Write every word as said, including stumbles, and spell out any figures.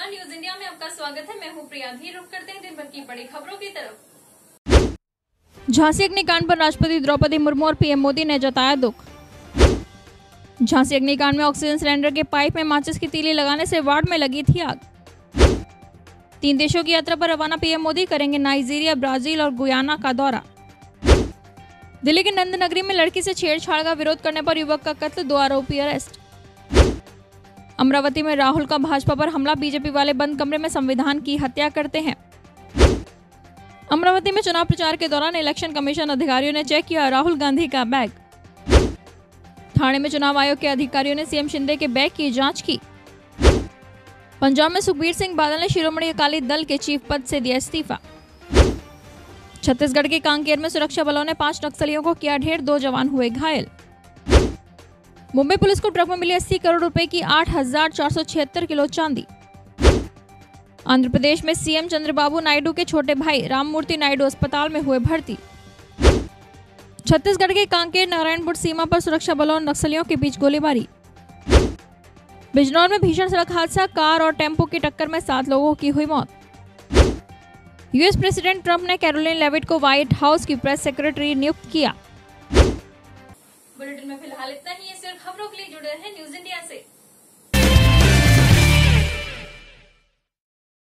नमस्कार, news India में आपका स्वागत है। मैं हूं प्रिया। रुक करते हैं दिन भर की बड़ी खबरों की तरफ। झांसी अग्निकांड पर राष्ट्रपति द्रौपदी मुर्मू और पीएम मोदी ने जताया दुख। झांसी अग्निकांड में ऑक्सीजन सिलेंडर के पाइप में माचिस की तीली लगाने से वार्ड में लगी थी आग। तीन देशों की यात्रा पर रवाना पीएम मोदी करेंगे नाइजीरिया, ब्राजील और गुयाना का दौरा। दिल्ली के नंद नगरी में लड़की से छेड़छाड़ का विरोध करने पर युवक का कत्ल, दो आरोपी अरेस्ट। अमरावती में राहुल का भाजपा पर हमला, बीजेपी वाले बंद कमरे में संविधान की हत्या करते हैं। अमरावती में चुनाव प्रचार के दौरान इलेक्शन कमीशन अधिकारियों ने चेक किया राहुल गांधी का बैग। ठाणे में चुनाव आयोग के अधिकारियों ने सीएम शिंदे के बैग की जांच की। पंजाब में सुखबीर सिंह बादल ने शिरोमणि अकाली दल के चीफ पद से दिया इस्तीफा। छत्तीसगढ़ के कांकेर में सुरक्षा बलों ने पांच नक्सलियों को किया ढेर, दो जवान हुए घायल। मुंबई पुलिस को ट्रक में मिली अस्सी करोड़ रुपए की आठ हजार चार सौ छिहत्तर किलो चांदी। आंध्र प्रदेश में सीएम चंद्रबाबू नायडू के छोटे भाई राममूर्ति नायडू अस्पताल में हुए भर्ती। छत्तीसगढ़ के कांकेर नारायणपुर सीमा पर सुरक्षा बलों और नक्सलियों के बीच गोलीबारी। बिजनौर में भीषण सड़क हादसा, कार और टेम्पो की टक्कर में सात लोगों की हुई मौत। यूएस प्रेसिडेंट ट्रंप ने कैरोलिन लेविट को व्हाइट हाउस की प्रेस सेक्रेटरी नियुक्त किया। बुलेटिन में फिलहाल इतना ही है। सिर्फ खबरों के लिए जुड़े रहें न्यूज इंडिया से।